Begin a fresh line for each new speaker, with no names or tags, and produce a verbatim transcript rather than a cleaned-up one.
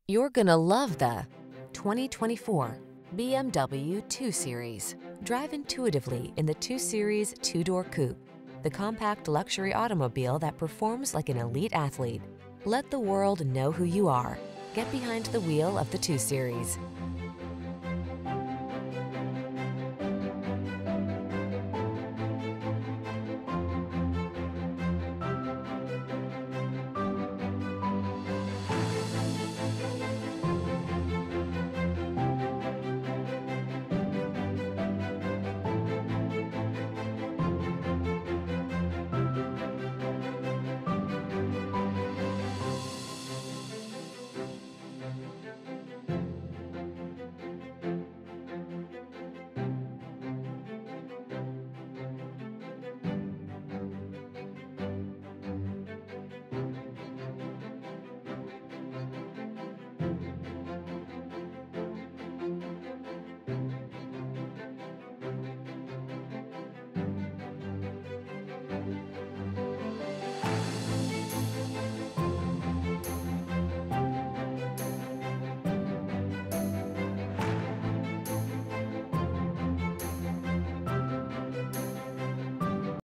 You're gonna love the twenty twenty-four B M W two series. Drive intuitively in the two series two-door coupe, the compact luxury automobile that performs like an elite athlete. Let the world know who you are. Get behind the wheel of the two series.